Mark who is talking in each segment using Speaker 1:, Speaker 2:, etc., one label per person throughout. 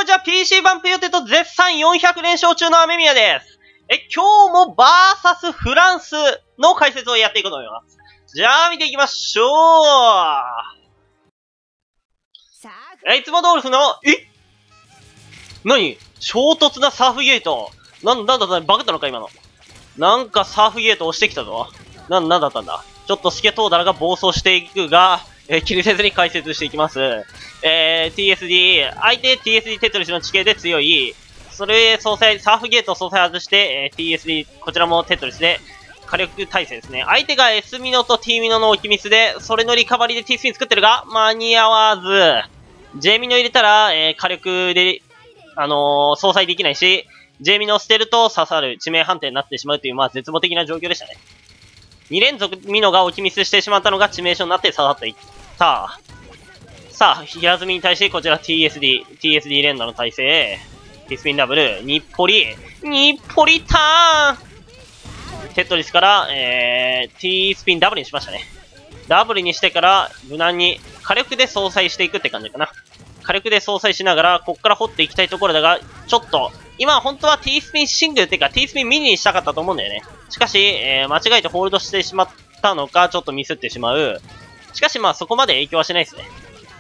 Speaker 1: こんにちは、PC バンプ予定と絶賛400連勝中の雨宮です。今日もバーサスフランスの解説をやっていこうと思います。じゃあ、見ていきましょう。いつも通り何衝突なサーフゲート。なんだ、バカったのか今の。なんかサーフゲート押してきたぞ。なんだったんだ。ちょっとスケトウダラが暴走していくが、気にせずに解説していきます。TSD、相手 TSD テトリスの地形で強い。それ、サーフゲートを総裁外して、TSD、こちらもテトリスで、火力耐性ですね。相手が S ミノと T ミノの置きミスで、それのリカバリーで T スピン作ってるが、間に合わず。J ミノ入れたら、火力で、総裁できないし、J ミノを捨てると刺さる致命判定になってしまうという、まあ絶望的な状況でしたね。2連続ミノが置きミスしてしまったのが致命傷になって刺さっていった。さあ、平積みに対してこちら TSD 連打の耐性、T スピンダブル、日暮里ターンテトリスから、T スピンダブルにしましたね。ダブルにしてから、無難に火力で相殺していくって感じかな。火力で相殺しながら、こっから掘っていきたいところだが、ちょっと、今本当は T スピンシングルっていうか T スピンミニにしたかったと思うんだよね。しかし、間違えてホールドしてしまったのか、ちょっとミスってしまう。しかしまあそこまで影響はしないですね。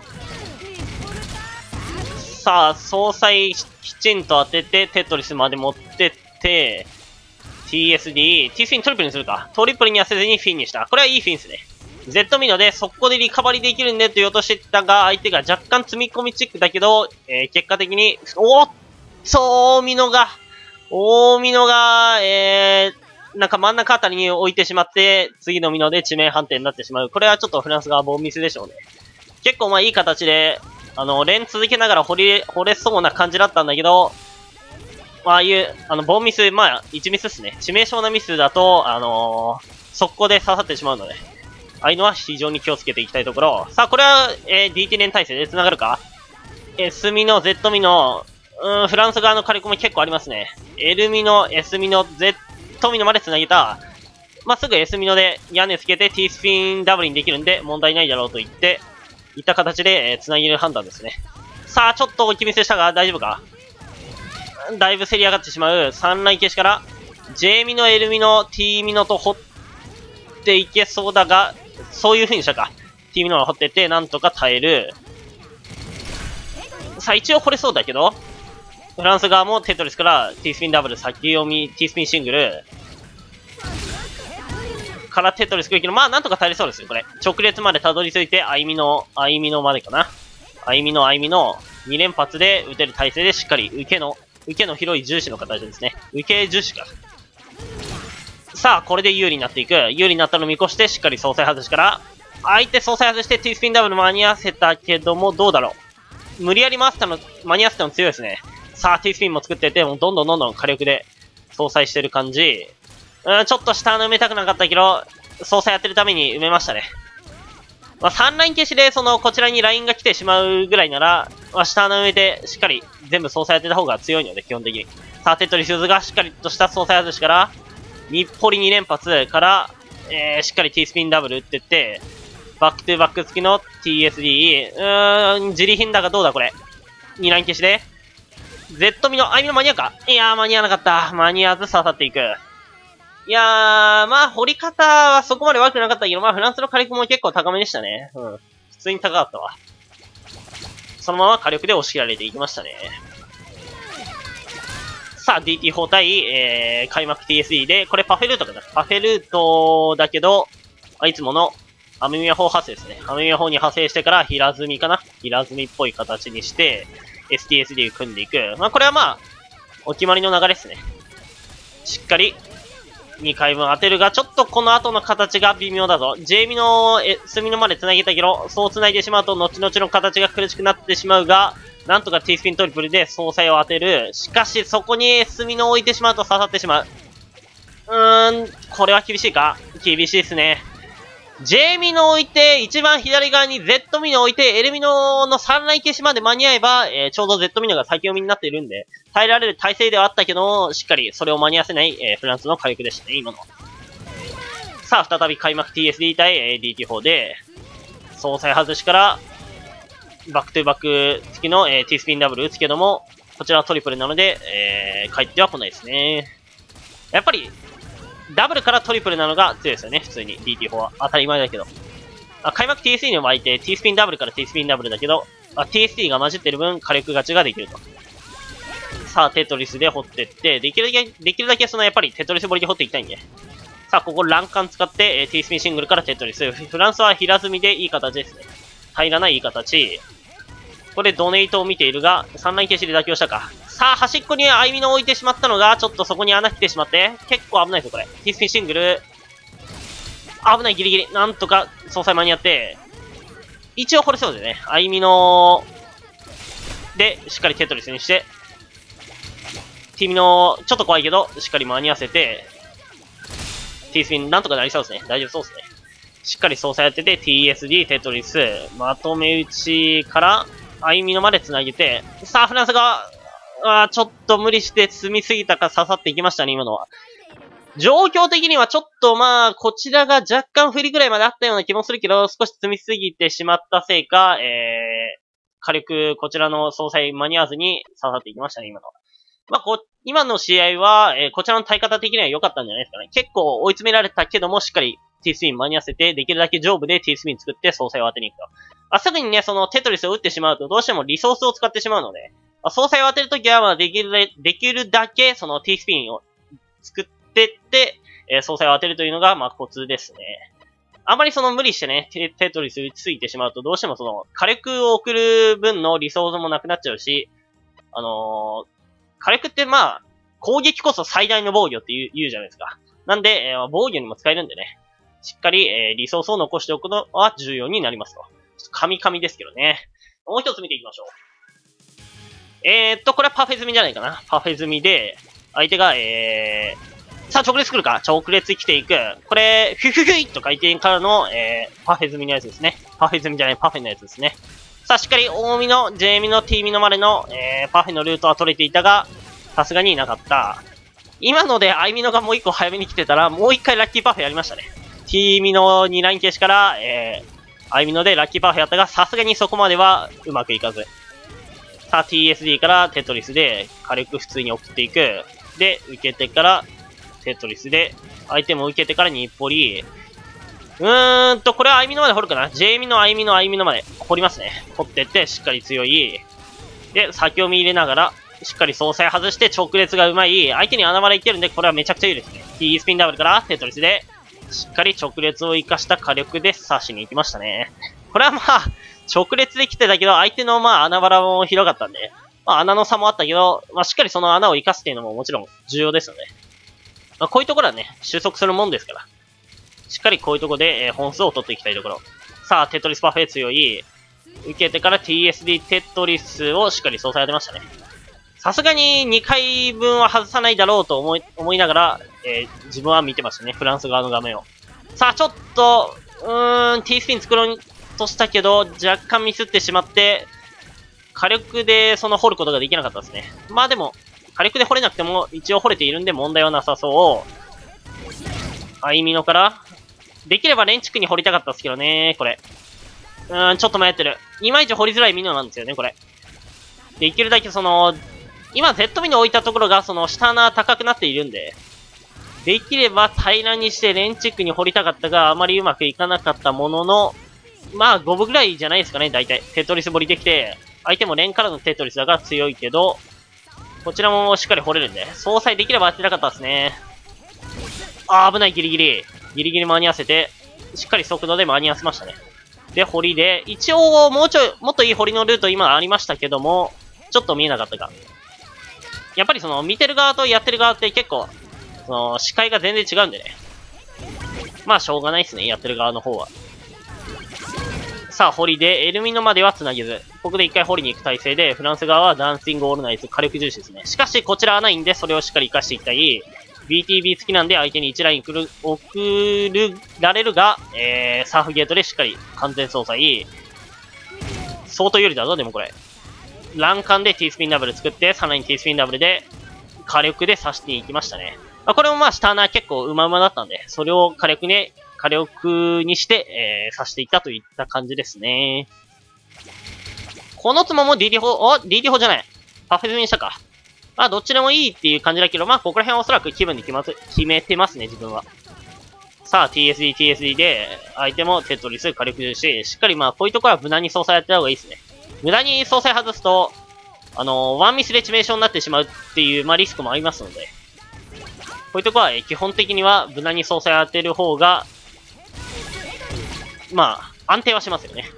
Speaker 1: さあ、総裁きちんと当てて、テトリスまで持ってって、TSD、T スピントリプルにするか。トリプルにはせずにフィンにした。これはいいフィンですね。Z ミノで速攻でリカバリーできるんでと言おうとしてたが、相手が若干積み込みチックだけど、結果的に、大ミノが、なんか真ん中あたりに置いてしまって、次のミノで致命判定になってしまう。これはちょっとフランス側ボンミスでしょうね。結構まあいい形で、連続けながら掘れそうな感じだったんだけど、まあああいう、ボンミス、まあ1ミスっすね。致命傷なミスだと、速攻で刺さってしまうので、ああいうのは非常に気をつけていきたいところ。さあ、これは、DT 連耐性で繋がるか？ S ミノ、Z ミノ、フランス側の火力も結構ありますね。L ミノ、S ミノ、Z ミノまで繋げた。まあ、すぐ S ミノで屋根つけて T スピンダブルにできるんで問題ないだろうと言って、いった形で、繋げる判断ですね。さあ、ちょっと置きミスしたが大丈夫か？だいぶ競り上がってしまう。3ライン消しから、J ミノ、L ミノ、T ミノと掘っていけそうだが、そういう風にしたか。T ミノが掘ってって、なんとか耐える。さあ、一応掘れそうだけど、フランス側もテトリスから T スピンダブル、先読み、T スピンシングル、からテトリス来るけど、まあなんとか耐えれそうですよ、これ。直列までたどり着いて、アイミノまでかな。アイミノ、2連発で撃てる体勢でしっかり受けの広い重視の形ですね。受け重視か。さあ、これで有利になっていく。有利になったのを見越して、しっかり総裁外しから、相手総裁外して T スピンダブル間に合わせたけども、どうだろう。無理やり回せたの、間に合わせたの強いですね。さあ、T スピンも作ってて、もうどんどん火力で総裁してる感じ。ちょっと下穴埋めたくなかったけど、総裁やってるために埋めましたね。まあ、3ライン消しで、こちらにラインが来てしまうぐらいなら、まあ、下穴埋めて、しっかり全部総裁やってた方が強いので、基本的に。さあ、テトリスがしっかりとした総裁外しから、日暮里2連発から、しっかり T スピンダブル打ってって、バックトゥバック付きの TSD、自利品だがどうだこれ。2ライン消しで、Z ミノ、アイミノ間に合うか？いやー、間に合わなかった。間に合わず刺さっていく。いやー、まあ、掘り方はそこまで悪くなかったけど、まあ、フランスの火力も結構高めでしたね。うん。普通に高かったわ。そのまま火力で押し切られていきましたね。さあ、DT 砲対、開幕 TSD で、これパフェルートかな？パフェルートだけど、いつものアメミヤ砲派生ですね。アメミヤ砲に派生してから平積みかな？平積みっぽい形にして、STSD 組んでいく。まあ、これはまあ、お決まりの流れですね。しっかり、2回分当てるが、ちょっとこの後の形が微妙だぞ。J ミノ、S ミノまで繋げたけど、そう繋いでしまうと、後々の形が苦しくなってしまうが、なんとか T スピントリプルで総裁を当てる。しかし、そこに S ミノを置いてしまうと刺さってしまう。これは厳しいか？厳しいですね。J ミノを置いて、一番左側に Z ミノを置いて、L ミノの3ライン消しまで間に合えば、ちょうど Z ミノが先読みになっているんで、耐えられる体勢ではあったけど、しっかりそれを間に合わせない、フランスの火力でしたね、今の。さあ、再び開幕 TSD 対、DT4 で、総裁外しから、 バックトゥバック付きの、T スピンダブル打つけども、こちらはトリプルなので、帰っては来ないですね。やっぱり、ダブルからトリプルなのが強いですよね、普通に。DT4 は。当たり前だけど。開幕 TSD の場合って T スピンダブルから T スピンダブルだけど、TSD が混じってる分火力勝ちができると。さあ、テトリスで掘ってって、できるだけやっぱりテトリス掘りで掘っていきたいんで。さあ、ここ欄干使って、T スピンシングルからテトリス。フランスは平積みでいい形ですね。平らないい形。ここでドネイトを見ているが、3ライン消しで妥協したか。さあ、端っこにアイミノを置いてしまったのが、ちょっとそこに穴来てしまって、結構危ないぞ、これ。T スピンシングル。危ない、ギリギリ。なんとか、総裁間に合って、一応掘れそうでね。アイミノで、しっかりテトリスにして、T ミノ、ちょっと怖いけど、しっかり間に合わせて、T スピンなんとかなりそうですね。大丈夫そうですね。しっかり操作やってて、TSD、テトリス、まとめ撃ちから、アイミノまで繋げて、さあ、フランスが、ちょっと無理して積みすぎたか刺さっていきましたね、今のは。状況的にはちょっとこちらが若干不利ぐらいまであったような気もするけど、少し積みすぎてしまったせいか、火力、こちらの総裁間に合わずに刺さっていきましたね、今のは。今の試合は、こちらの対方的には良かったんじゃないですかね。結構追い詰められたけども、しっかり T スピン間に合わせて、できるだけ上部で T スピン作って総裁を当てに行くと。すぐにね、そのテトリスを打ってしまうと、どうしてもリソースを使ってしまうので、総裁を当てるときは、できるだけ、その T スピンを作ってって、総裁を当てるというのが、コツですね。あまり無理してね、テトリス打ちすぎてしまうと、どうしても火力を送る分のリソースもなくなっちゃうし、火力って攻撃こそ最大の防御って言うじゃないですか。なんで、防御にも使えるんでね、しっかり、リソースを残しておくのは重要になりますと。カミカミですけどね。もう一つ見ていきましょう。これはパフェ済みじゃないかな。パフェ済みで、相手が、さあ、直列来るか。直列来ていく。これ、フィフィフィと回転からの、パフェ済みのやつですね。パフェ済みじゃない、パフェのやつですね。さあ、しっかり、大ミノ、J ミノ、T ミノまでの、パフェのルートは取れていたが、さすがになかった。今ので、アイミノがもう一個早めに来てたら、もう一回ラッキーパフェやりましたね。T ミノにライン消しから、アイミノでラッキーパフェやったが、さすがにそこまではうまくいかず。さあ、TSD からテトリスで火力普通に送っていく。で、受けてからテトリスで、相手も受けてから日暮里。これはアイミノまで掘るかな。J ミノ、アイミノ、アイミノまで掘りますね。掘ってって、しっかり強い。で、先読み入れながら、しっかり総裁外して直列がうまい。相手に穴までいってるんで、これはめちゃくちゃいいですね。T スピンダブルからテトリスで、しっかり直列を活かした火力で刺しに行きましたね。これは直列で来てたけど、相手の穴腹も広かったんで、穴の差もあったけど、しっかりその穴を活かすっていうのももちろん重要ですよね。こういうところはね、収束するもんですから。しっかりこういうところで、本数を取っていきたいところ。さあ、テトリスパフェ強い。受けてから TSD テトリスをしっかり操作当てましたね。さすがに2回分は外さないだろうと思いながら、自分は見てましたね。フランス側の画面を。さあ、ちょっと、T スピン作ろうとしたけど、若干ミスってしまって、火力で掘ることができなかったですね。でも、火力で掘れなくても一応掘れているんで問題はなさそう。アイミノから、できればレンチクに掘りたかったですけどね、これ。ちょっと迷ってる。いまいち掘りづらいミノなんですよね、これ。できるだけ今 Z ミノ置いたところが下穴高くなっているんで、できれば平らにしてレンチックに掘りたかったが、あまりうまくいかなかったものの、5分ぐらいじゃないですかね、大体。テトリス掘りできて、相手もレンからのテトリスだから強いけど、こちらもしっかり掘れるんで、総裁できれば当てなかったですね。危ない、ギリギリ。ギリギリ間に合わせて、しっかり速度で間に合わせましたね。で、掘りで、一応、もっといい掘りのルート今ありましたけども、ちょっと見えなかったか。やっぱり見てる側とやってる側って結構、視界が全然違うんでね。しょうがないですね、やってる側の方は。さあ、掘りで、エルミノまでは繋げず、ここで一回掘りに行く体勢で、フランス側はダンシングオールナイツ火力重視ですね。しかし、こちらはないんで、それをしっかり活かしていきたい。BTB 付きなんで、相手に1ライン送られるが、サーフゲートでしっかり完全操作いい。相当有利だぞ、でもこれ。欄干で T スピンダブル作って、さらに T スピンダブルで、火力で刺していきましたね。これも下穴結構うまうまだったんで、それを火力にして、刺していったといった感じですね。 この妻も DD 砲、DD 砲じゃない。パフェ済みにしたか。まあ、どっちでもいいっていう感じだけど、まあ、ここら辺はおそらく気分で決めてますね、自分は。さあ、TSD で、相手もテトリス、火力重視、しっかりまあ、こういうところは無難に操作やった方がいいですね。無駄に操作外すと、ワンミスで致命傷になってしまうっていう、まあ、リスクもありますので、こういうところは、基本的には無難に操作当てる方が、まあ、安定はしますよね。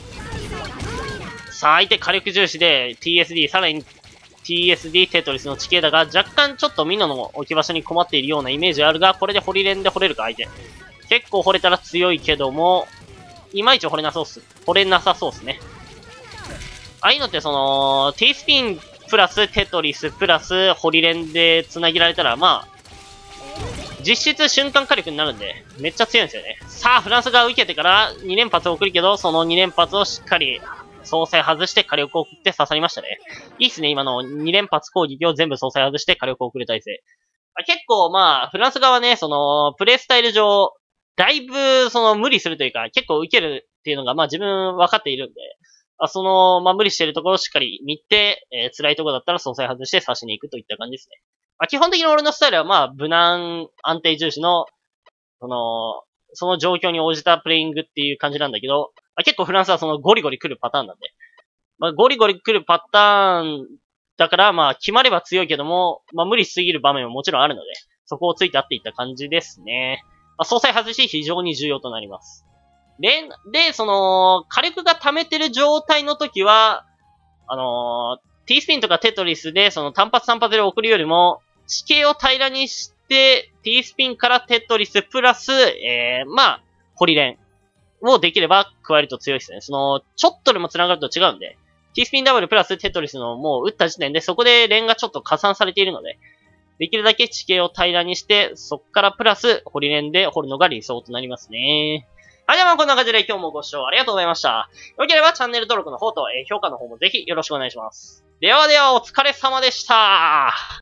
Speaker 1: さあ、相手火力重視で TSD、さらに TSD テトリスの地形だが、若干ちょっとミノの置き場所に困っているようなイメージあるが、これでホリレンで掘れるか、相手。結構掘れたら強いけども、いまいち掘れなさそうっすね。ああいうのってT スピンプラステトリスプラスホリレンで繋げられたら、まあ、実質瞬間火力になるんで、めっちゃ強いんですよね。さあ、フランスが受けてから2連発を送るけど、その2連発をしっかり総裁外して火力を送って刺さりましたね。いいっすね、今の2連発攻撃を全部総裁外して火力を送る体制。結構まあ、フランス側ね、プレイスタイル上、だいぶ無理するというか、結構受けるっていうのがまあ自分分かっているんで、まあ無理してるところをしっかり見て、辛いところだったら総裁外して刺しに行くといった感じですね。まあ基本的に俺のスタイルはまあ無難安定重視の、その状況に応じたプレイングっていう感じなんだけど、結構フランスはゴリゴリ来るパターンなんで。まあ、ゴリゴリ来るパターンだから、まあ、決まれば強いけども、まあ、無理しすぎる場面ももちろんあるので、そこをついてあっていった感じですね。まあ、総裁外し非常に重要となります。で、火力が溜めてる状態の時は、T スピンとかテトリスで、単発で送るよりも、地形を平らにして、T スピンからテトリスプラス、まあ、ホリレン。をできれば加えると強いですね。ちょっとでも繋がると違うんで、T スピンダブルプラステトリスのもう打った時点でそこで連がちょっと加算されているので、できるだけ地形を平らにして、そっからプラスホリレンで掘るのが理想となりますね。はい、ではまあこんな感じで今日もご視聴ありがとうございました。よければチャンネル登録の方と評価の方もぜひよろしくお願いします。ではではお疲れ様でした。